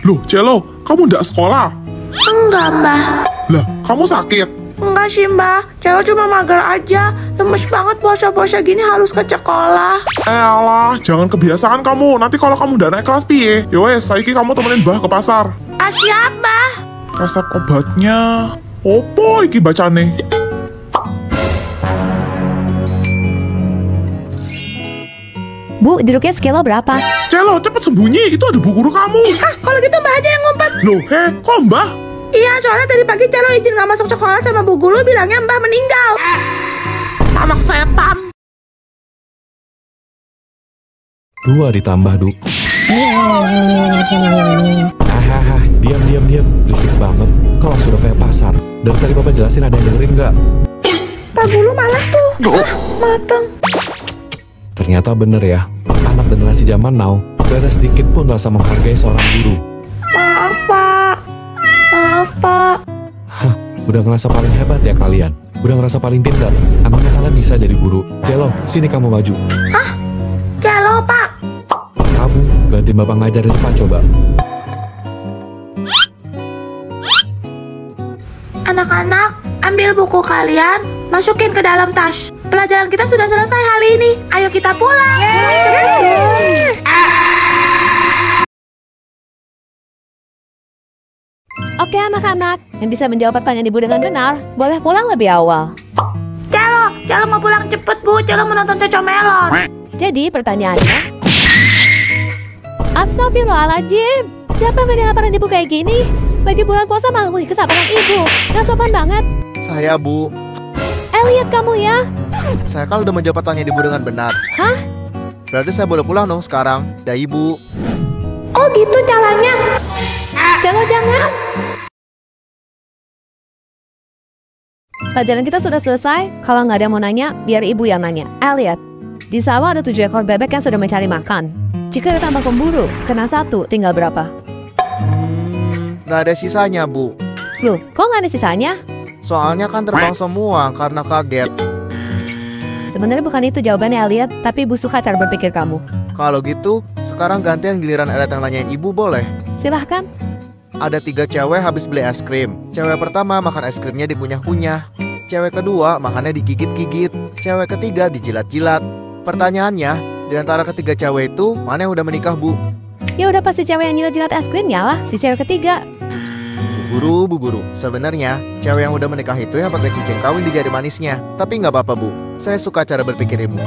Loh, Celo, kamu ndak sekolah? Enggak, Mbah. Lah, kamu sakit? Enggak sih, Mbah. Celo cuma mager aja. Lemes banget puasa-puasa gini harus ke sekolah. Alah, jangan kebiasaan kamu. Nanti kalau kamu udah naik kelas piye? Yowes, saiki kamu temenin Mbah ke pasar. Siap, Mbah. Resep obatnya... Opo iki bacane? Bu, jeruknya sekilo berapa? Celo, cepet sembunyi. Itu ada bu guru kamu. Hah, kalau gitu Mbah aja yang ngumpet. Loh, kok Mbah? Iya, soalnya tadi pagi Celo izin gak masuk sekolah sama bu guru bilangnya Mbah meninggal. Anak setan. 2 ditambah, Du. Diam. Berisik banget. Kalau sudah kayak pasar. Dari tadi Papa jelasin ada yang dengerin nggak? Pak Guru malah tuh. Mateng. Ternyata bener ya. Anak generasi zaman now gak ada sedikit pun rasa menghargai seorang guru. Maaf, Pak. Maaf, Pak. Hah, udah ngerasa paling hebat ya kalian? Udah ngerasa paling pintar? Emangnya kalian bisa jadi guru? Celo, sini kamu maju. Hah? Celo, Pak. Kamu ganti Bapak ngajar di depan coba. Anak-anak, ambil buku kalian, masukin ke dalam tas. Pelajaran kita sudah selesai hari ini. Ayo kita pulang. Oke anak-anak, yang bisa menjawab pertanyaan ibu dengan benar, boleh pulang lebih awal. Celo mau pulang cepet, Bu. Celo mau nonton Cocomelon. Jadi pertanyaannya, Astagfirullahaladzim, siapa yang berani laparan ibu kayak gini? Lagi bulan puasa malah kesabaran ibu, gak sopan banget. Saya, Bu. Lihat kamu ya. Saya kan udah menjawab pertanyaan ibu dengan benar. Hah? Berarti saya boleh pulang dong sekarang. Dah, Ibu. Oh gitu caranya. Celo jangan. Pelajaran kita sudah selesai. Kalau nggak ada yang mau nanya, biar ibu yang nanya. Lihat, di sawah ada 7 ekor bebek yang sudah mencari makan. Jika ditambah pemburu, kena 1, tinggal berapa? Nggak ada sisanya, Bu. Loh, kok nggak ada sisanya? Soalnya kan terbang semua karena kaget. Sebenarnya bukan itu jawabannya Elliot, tapi ibu suka cara berpikir kamu. Kalau gitu, sekarang gantian giliran Elliot yang nanyain ibu boleh? Silahkan. Ada 3 cewek habis beli es krim. Cewek pertama makan es krimnya dikunyah-kunyah. Cewek kedua makannya digigit-gigit. Cewek ketiga dijilat-jilat. Pertanyaannya, di antara ketiga cewek itu, mana yang udah menikah, Bu? Ya udah pasti cewek yang jilat-jilat es krimnya lah, si cewek ketiga. Bu guru, sebenarnya cewek yang udah menikah itu yang pakai cincin kawin di jari manisnya. Tapi nggak apa-apa, Bu. Saya suka cara berpikir ibu.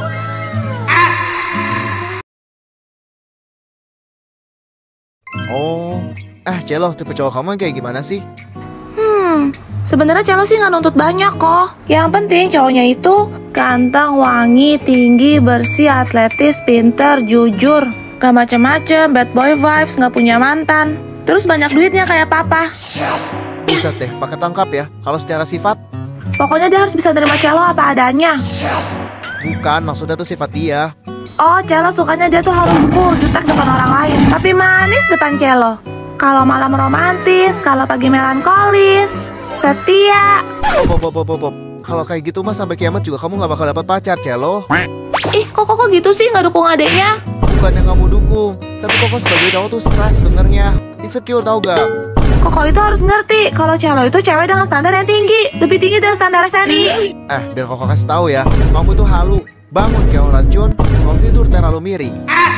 Oh, Celo, tipe cowok kamu yang kayak gimana sih? Sebenarnya Celo sih nggak nuntut banyak kok. Yang penting cowoknya itu ganteng, wangi, tinggi, bersih, atletis, pinter, jujur, gak macem-macem, bad boy vibes, nggak punya mantan. Terus banyak duitnya kayak papa. Buset deh, pakai tangkap ya. Kalau secara sifat? Pokoknya dia harus bisa nerima Celo apa adanya. Bukan, maksudnya tuh sifat dia. Oh, Celo sukanya dia tuh harus cool, jutek depan orang lain, tapi manis depan Celo. Kalau malam romantis, kalau pagi melankolis, setia. Pop. Kalau kayak gitu mah sampai kiamat juga kamu nggak bakal dapat pacar, Celo. Ih, kok gitu sih nggak dukung adeknya? Bukan yang kamu dukung, tapi kok sebagai cowok tuh stres dengernya. Insecure tau gak? Koko itu harus ngerti kalau Celo itu cewek dengan standar yang tinggi, lebih tinggi dari standar Seri. Biar Koko kasih tahu ya, kamu tuh halu. Bangun kayak orang racun, kamu tidur terlalu miring.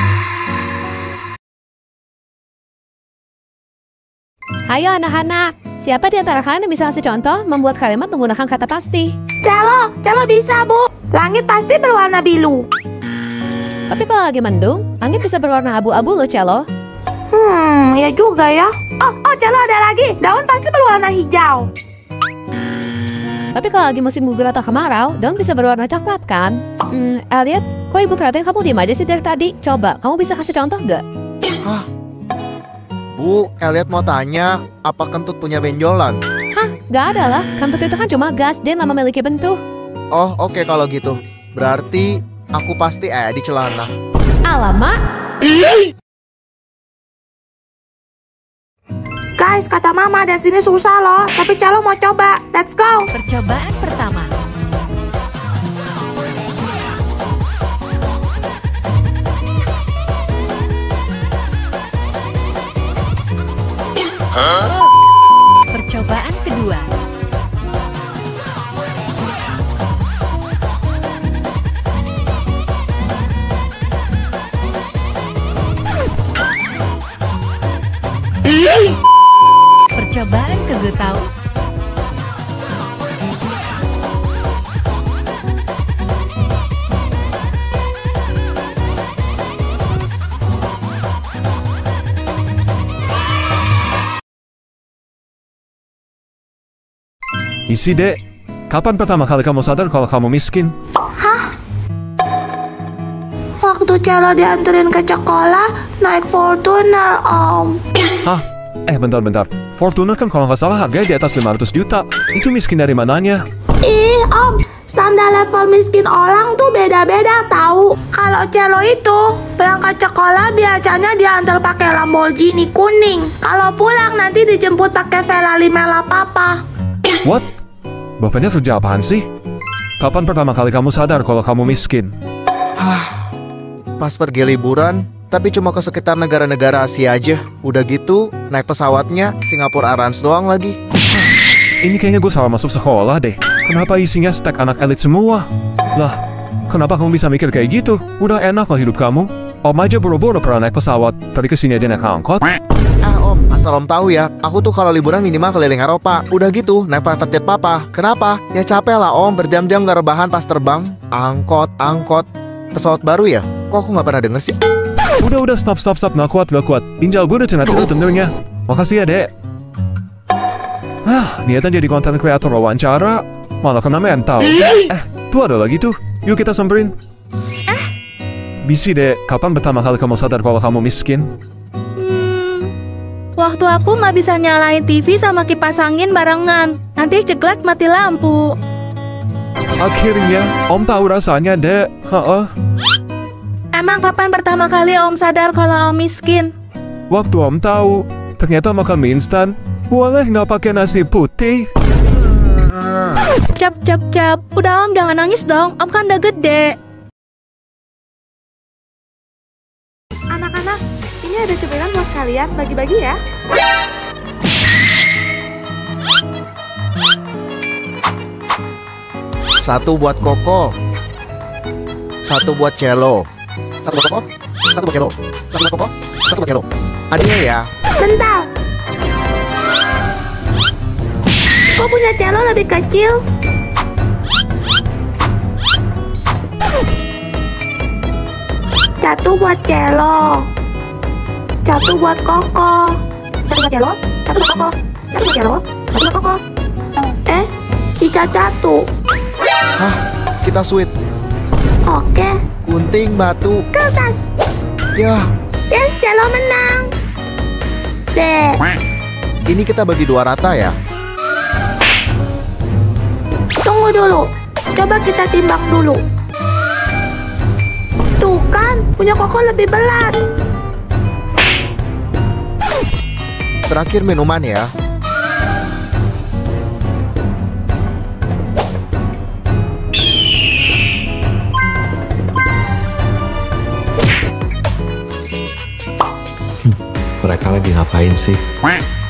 Ayo anak-anak, siapa di antara kalian yang bisa kasih contoh membuat kalimat menggunakan kata pasti? Celo bisa, Bu. Langit pasti berwarna biru. Tapi kalau lagi mendung, langit bisa berwarna abu-abu loh, Celo. Ya juga ya. Oh, Celo ada lagi. Daun pasti berwarna hijau. Tapi kalau lagi musim gugur atau kemarau, daun bisa berwarna coklat kan? Elliot, kok ibu perhatiin kamu diem aja sih dari tadi? Coba, kamu bisa kasih contoh nggak? Hah? Bu, Elliot mau tanya, apa kentut punya benjolan? Hah? Nggak ada lah. Kentut itu kan cuma gas dan lama memiliki bentuk. Oh, oke kalau gitu. Berarti aku pasti di celana. Alamak. Guys, kata mama dan sini susah loh. Tapi Celo mau coba. Let's go. Percobaan pertama. Percobaan kedua. Percobaan kedua. Isi dek, kapan pertama kali kamu sadar kalau kamu miskin? Waktu Celo dianterin ke sekolah, naik Fortuner, Om. Hah? Bentar. Fortuner kan kalau nggak salah harganya di atas 500 juta. Itu miskin dari mananya? Ih, Om, standar level miskin orang tuh beda-beda tahu. Kalau Celo itu berangkat sekolah biasanya diantar pakai Lamborghini kuning. Kalau pulang nanti dijemput pakai Ferrari merah papa. What? Bapaknya kerja apaan sih? Kapan pertama kali kamu sadar kalau kamu miskin? Pas pergi liburan, tapi cuma ke sekitar negara-negara Asia aja. Udah gitu, naik pesawatnya Singapura Airlines doang lagi. Ini kayaknya gue salah masuk sekolah deh. Kenapa isinya stek anak elit semua? Lah, kenapa kamu bisa mikir kayak gitu? Udah enak lah hidup kamu. Om aja boro-boro pernah naik pesawat, tadi kesini aja naik angkot. Om, asal Om tahu ya, aku tuh kalau liburan minimal keliling Eropa. Udah gitu, naik private jet papa. Kenapa? Ya capek lah Om, berjam-jam gak rebahan pas terbang. Angkot. Pesawat baru ya? Kok aku gak pernah denger sih? Udah, stop, nggak kuat. Injal gue udah cenat-cenat dengernya. Makasih ya, Dek. Niatan jadi konten kreator wawancara, malah kena mental. Tuh ada lagi tuh. Yuk kita samperin. Bisi, Dek, kapan pertama kali kamu sadar kalau kamu miskin? Waktu aku nggak bisa nyalain TV sama kipas angin barengan. Nanti ceklek mati lampu. Akhirnya, Om tahu rasanya, Dek. Emang kapan pertama kali Om sadar kalau Om miskin? Waktu Om tahu, ternyata makan mie instan boleh nggak pakai nasi putih. Cap. Udah Om, jangan nangis dong. Om kan udah gede. Anak-anak, ini ada cemilan buat kalian, bagi-bagi ya. Satu buat Koko, satu buat Celo. Satu buat Koko, satu buat Celo. Satu buat Koko, satu buat Celo. Adanya ya. Bentar. Kok punya Celo lebih kecil? Satu buat Celo. Satu buat Koko. Satu buat Celo. Satu buat Koko. Satu buat Celo. Satu buat Koko. Cica satu. Hah, kita sweet. Oke. Gunting, batu. Kertas. Ya, Yes, Celo menang. Dek. ini kita bagi 2 rata ya. Tunggu dulu. Coba kita timbang dulu. Tuh kan, punya Koko lebih berat. Terakhir minuman ya. Mereka lagi ngapain sih?